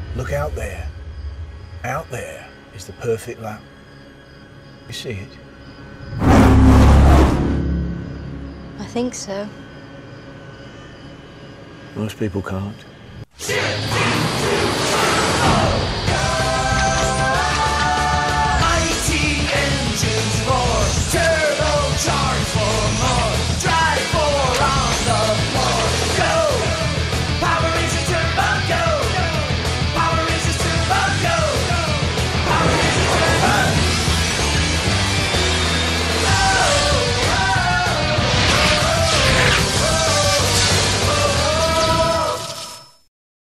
Look out there. Out there is the perfect lap. You see it? I think so. Most people can't.